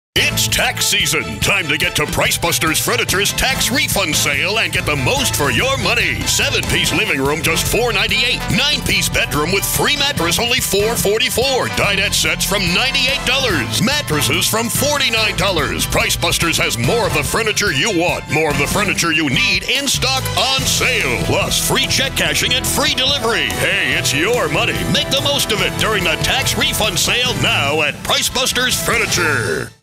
It's tax season. Time to get to Price Busters Furniture's tax refund sale and get the most for your money. 7-piece living room, just $4.98. 9-piece bedroom with free mattress, only $4.44. Dinette sets from $98. Mattresses from $49. Price Busters has more of the furniture you want, more of the furniture you need in stock on sale. Plus, free check cashing and free delivery. Hey, it's your money. Make the most of it during the tax refund sale now at Price Busters Furniture.